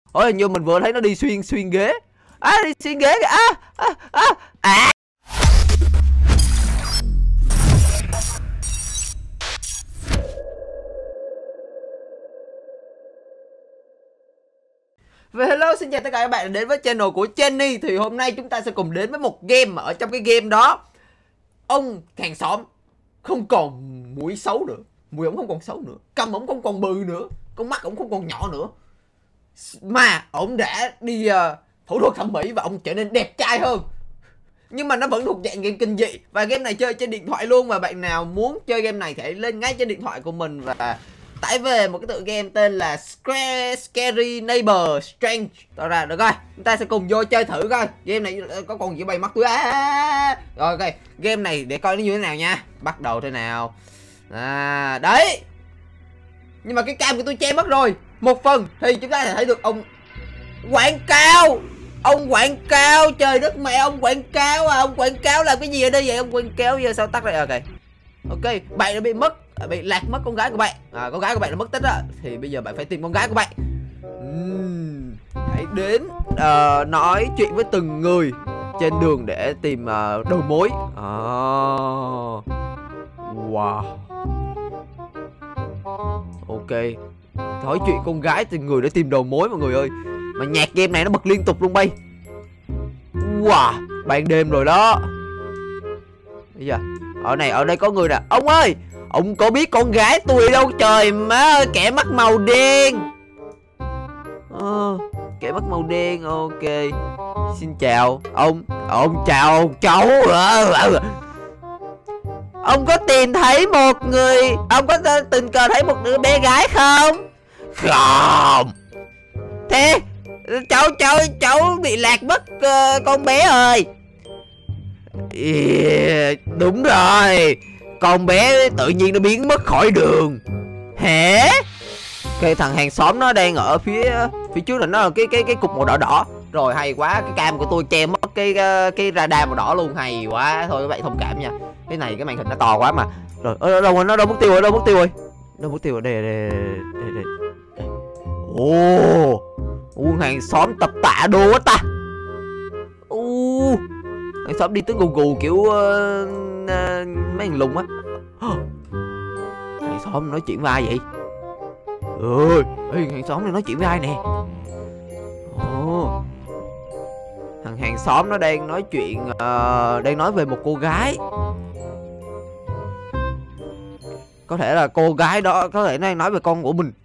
Ôi như mình vừa thấy nó đi xuyên ghế. Đi xuyên ghế kìa. À. Và hello, xin chào tất cả các bạn đến với channel của Jenny. Thì hôm nay chúng ta sẽ cùng đến với một game mà ở trong cái game đó ông hàng xóm không còn mũi xấu nữa, mũi ổng không còn xấu nữa, cằm ổng không còn bự nữa, con mắt ổng không còn nhỏ nữa, mà ổng đã đi phẫu thuật thẩm mỹ và ổng trở nên đẹp trai hơn. Nhưng mà nó vẫn thuộc dạng game kinh dị và game này chơi trên điện thoại luôn. Và bạn nào muốn chơi game này thì hãy lên ngay trên điện thoại của mình và tải về một cái tựa game tên là Scary Neighbor Strange. Đó ra được rồi, chúng ta sẽ cùng vô chơi thử coi game này có còn gì bay mắt tôi. Rồi ok, game này để coi nó như thế nào nha. Bắt đầu thế nào. Đấy. Nhưng mà cái cam của tôi che mất rồi. Một phần thì chúng ta sẽ thấy được ông quảng cáo. Ông quảng cáo, trời đất mẹ, ông quảng cáo à. Ông quảng cáo làm cái gì ở đây vậy? Ông quảng cáo giờ sao tắt đây? Ok, bạn đã bị lạc mất con gái của bạn. Con gái của bạn đã mất tích á. Thì bây giờ bạn phải tìm con gái của bạn. Hãy đến nói chuyện với từng người trên đường để tìm đầu mối. Wow. Ok, nói chuyện con gái từng người để tìm đầu mối mọi người ơi. Mà nhạc game này nó bật liên tục luôn bay. Wow, ban đêm rồi đó. Bây giờ ở đây có người nè. Ông ơi, ông có biết con gái tôi đâu trời má ơi, kẻ mắt màu đen. Kẻ mắt màu đen, ok. Xin chào ông chào ông cháu. Ông có tìm thấy một người, ông có tình cờ thấy một đứa bé gái không? Không. Thế cháu bị lạc mất con bé ơi. Đúng rồi, con bé tự nhiên nó biến mất khỏi đường. Hả? Cái thằng hàng xóm nó đang ở phía trước là nó là cái cục màu đỏ đỏ. Rồi hay quá, cái cam của tôi che mất cái radar màu đỏ luôn, hay quá. Thôi các bạn thông cảm nha. Cái này cái màn hình nó to quá mà. Rồi nó đâu mất tiêu rồi, đâu mất tiêu rồi. Đây. Hàng xóm tập tạ đồ quá ta. Hàng xóm đi tới gù kiểu mấy thằng lùng á. Hàng xóm nói chuyện với ai vậy? Hàng xóm này nói chuyện với ai nè? Thằng hàng xóm nó đang nói chuyện, đang nói về một cô gái. Có thể là cô gái đó có thể đang nói về con của mình.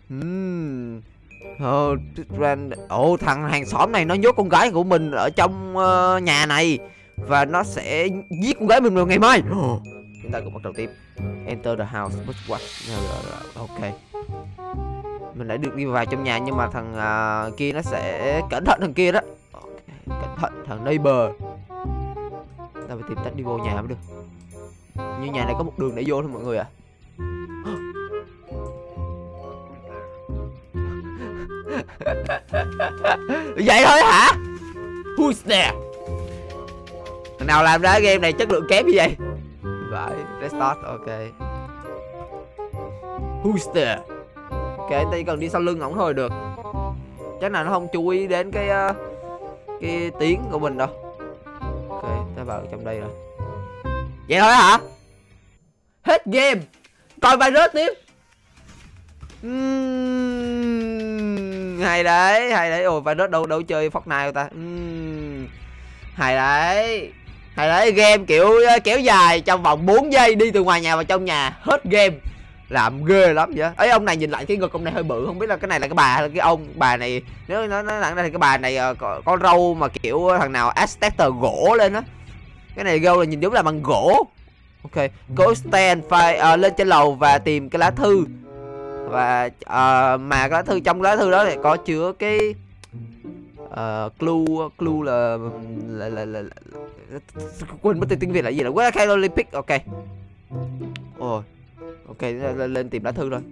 Thằng hàng xóm này nó nhốt con gái của mình ở trong nhà này và nó sẽ giết con gái mình vào ngày mai. Chúng ta cùng bắt đầu tiếp. Enter the house. Ok. Mình đã được đi vào trong nhà nhưng mà thằng kia nó sẽ cẩn thận thằng kia đó. Cẩn thận thằng neighbor. Ta phải tìm cách đi vô nhà mới được. Như nhà này có một đường để vô thôi mọi người ạ. Vậy thôi hả? Who's there? Thằng nào làm ra game này chất lượng kém như vậy? Vậy, let's start, ok. Who's there? Ok, anh ta chỉ cần đi sau lưng ổng thôi được. Chắc là nó không chú ý đến cái tiếng của mình đâu. Ok, ta vào trong đây rồi. Vậy thôi hả? Hết game. Coi virus tiếp. Hay đấy. Ôi virus đâu chơi Fortnite ta. Hay đấy, game kiểu kéo dài trong vòng 4 giây, đi từ ngoài nhà vào trong nhà, hết game. Làm ghê lắm vậy. Ấy, ông này nhìn lại cái ngực ông này hơi bự, không biết là cái này là cái bà hay là cái ông. Bà này nếu nó nặng ra thì cái bà này có râu mà kiểu thằng nào Aztec gỗ lên á. Cái này râu là nhìn giống là bằng gỗ. Ok, go stand phải lên trên lầu và tìm cái lá thư. Và mà cái lá thư, trong lá thư đó thì có chứa cái clue là quên mất tiếng Việt là gì, là World Cup Olympic. Ok. Ok, lên tìm lá thư rồi.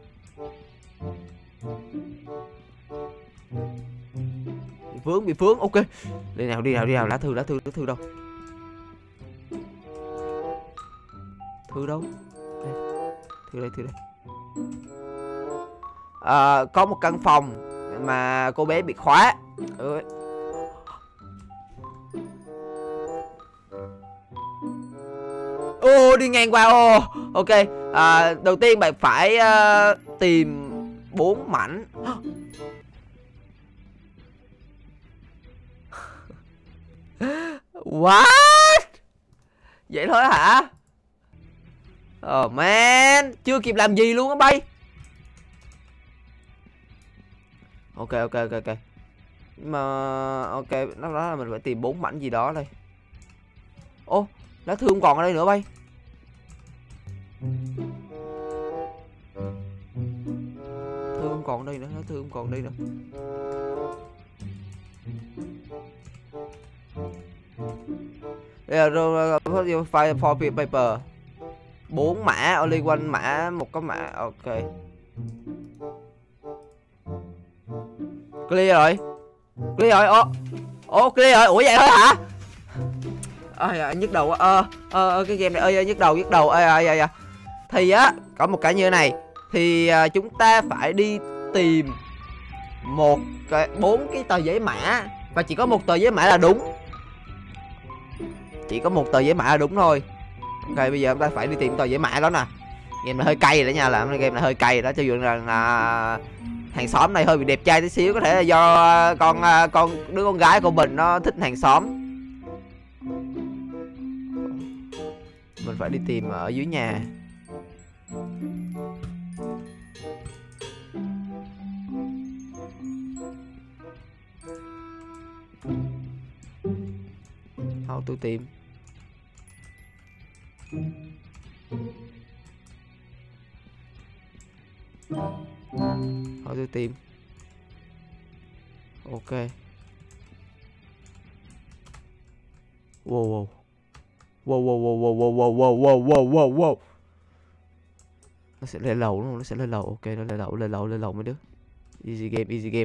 Bị vướng. Ok. Đi nào, lá thư đâu? Thư đâu? Thư đây. Có một căn phòng mà cô bé bị khóa. Ô, đi ngang qua. Ô, ok. Đầu tiên bạn phải tìm 4 mảnh. What? Vậy thôi hả? Oh man, chưa kịp làm gì luôn á bay. Ok. Nhưng mà ok, đó là mình phải tìm 4 mảnh gì đó đây. Ô, lá thư không còn ở đây nữa bay. Thư không còn đây nữa, lá thư không còn đây nữa. Đây là file for paper. 4 mã, only one mã, một cái mã. Ok. Clear rồi. Clear rồi. Ô, clear rồi. Ủa vậy thôi hả? Nhức đầu quá. Cái game này nhức đầu. Thì á, có một cái như thế này. Thì chúng ta phải đi tìm 4 cái tờ giấy mã. Và chỉ có một tờ giấy mã là đúng. Chỉ có một tờ giấy mã là đúng thôi. Ok, bây giờ chúng ta phải đi tìm tờ giấy mã đó nè. Game này hơi cay rồi đó nha, làm game này hơi cay rồi đó. Cho dù rằng hàng xóm này hơi bị đẹp trai tí xíu, có thể là do đứa con gái của mình nó thích hàng xóm. Mình phải đi tìm ở dưới nhà. Thôi tôi tìm. Thôi tôi tìm. Ok. Wow. Nó sẽ lên lầu đúng không? Nó sẽ lên lầu. Ok, nó lên lầu mấy đứa. Easy game.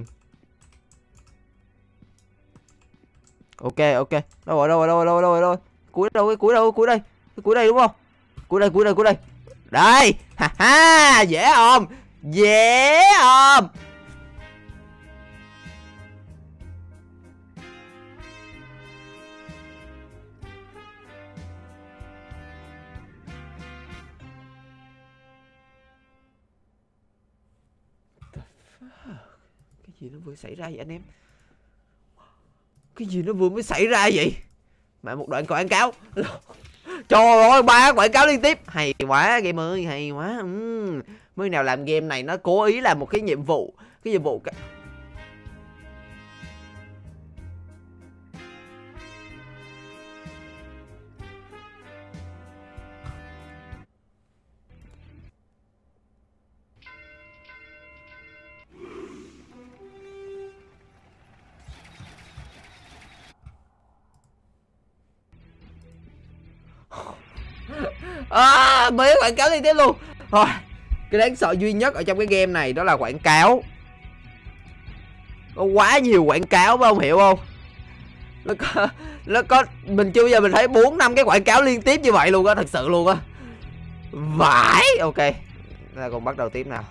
Ok. Đâu rồi? Cuối đây đúng không? Cuối đây. Đây. Ha, dễ không? Cái gì nó vừa xảy ra vậy anh em? Cái gì nó vừa mới xảy ra vậy? Mà một đoạn quảng cáo. Trời ơi, 3 quảng cáo liên tiếp. Hay quá game ơi, hay quá. Mới nào làm game này nó cố ý làm một cái nhiệm vụ. Cái nhiệm vụ mấy quảng cáo liên tiếp luôn. Thôi, cái đáng sợ duy nhất ở trong cái game này đó là quảng cáo. Có quá nhiều quảng cáo phải không, hiểu không? Nó có mình chưa bao giờ mình thấy 4-5 cái quảng cáo liên tiếp như vậy luôn á, thật sự luôn á. Vãi. Ok, ta còn bắt đầu tiếp nào.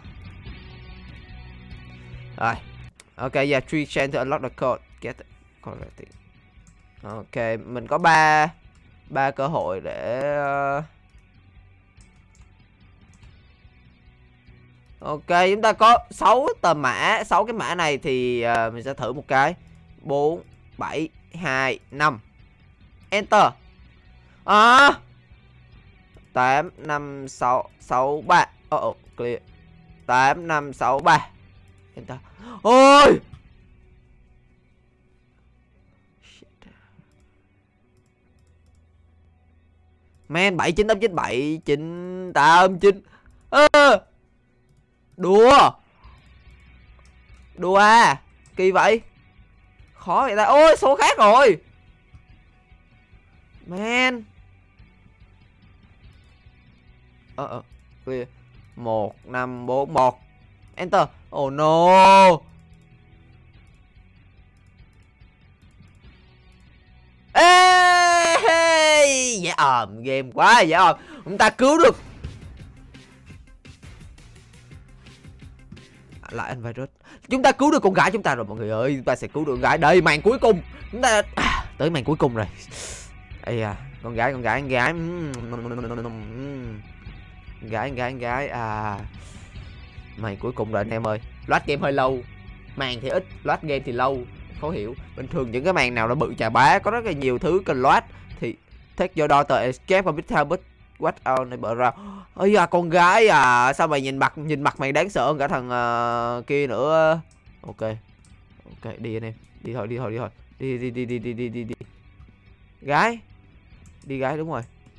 Rồi. Ok, yeah, 3 chance to unlock the code. Get it. Ok, mình có 3 cơ hội để ok, chúng ta có 6 tờ mã. 6 cái mã này thì mình sẽ thử một cái. 4 7 2 5. Enter. 8 5 6 3. Clear. 8 5 6 3. Enter. Ôi. Man, 7 9 8 9 7 9 8 9. Đùa à? Kỳ vậy. Khó vậy ta. Ôi, số khác rồi. Man. Clear. 1 5 4 1. Enter. Oh no. Ê, dễ ồm, game quá dễ ồm. Chúng ta cứu được. Lại anh virus. Chúng ta cứu được con gái chúng ta rồi mọi người ơi. Chúng ta sẽ cứu được con gái. Đây màn cuối cùng. Chúng ta tới màn cuối cùng rồi. Ây à, con gái. Con gái à. Màn cuối cùng rồi anh em ơi. Load game hơi lâu, màn thì ít, load game thì lâu. Khó hiểu. Bình thường những cái màn nào nó bự chà bá, có rất là nhiều thứ cần load thì take your daughter escape from this house, but what out này bợ ra. Ây da, con gái à, sao mày nhìn mặt mày đáng sợ hơn cả thằng kia nữa. Ok đi anh em, đi thôi. Đi gái, đi gái, đúng rồi.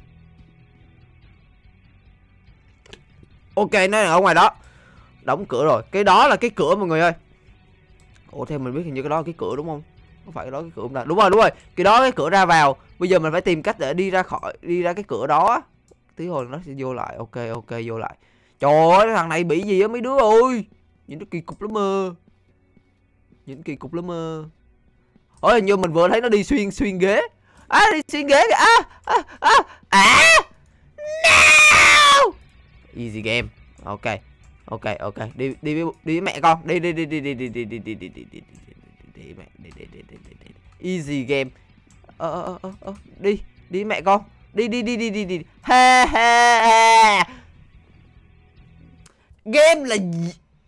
Ok, nó ở ngoài đó, đóng cửa rồi. Cái đó là cái cửa mọi người ơi. Ủa theo mình biết hình như cái đó là cái cửa đúng không? Không phải cái đó cái cửa không ta? Đúng rồi, cái đó cái cửa ra vào. Bây giờ mình phải tìm cách để đi ra cái cửa đó. Tí hồi nó sẽ vô lại. Ok vô lại. Trời ơi, thằng này bị gì á mấy đứa ơi. Nhìn nó kỳ cục lắm mơ. Ôi hình như mình vừa thấy nó đi xuyên ghế. Đi xuyên ghế kìa. No! Easy game. Ok. Đi với mẹ con. Đi. Mẹ. Easy game. Đi với mẹ con. Đi. Ha. Game là gì?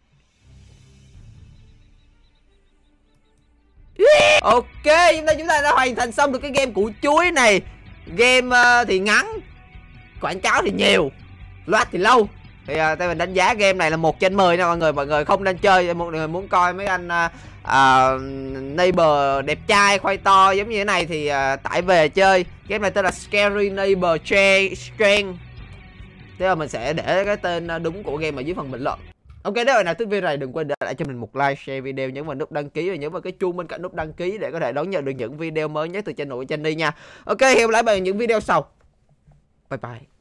Ok, chúng ta đã hoàn thành xong được cái game củ chuối này. Game thì ngắn, quảng cáo thì nhiều, load thì lâu. Thì tay mình đánh giá game này là 1/10 nha mọi người. Mọi người không nên chơi. Một người muốn coi mấy anh neighbor đẹp trai khoai to giống như thế này thì tải về chơi. Game này tên là Scary Neighbor Strength. Thế là mình sẽ để cái tên đúng của game ở dưới phần bình luận. Ok, nếu bạn nào thích video này đừng quên để lại cho mình một like, share video, nhấn vào nút đăng ký và nhấn vào cái chuông bên cạnh nút đăng ký để có thể đón nhận được những video mới nhất từ channel của Jenny nha. Ok, hẹn gặp lại bạn những video sau. Bye bye.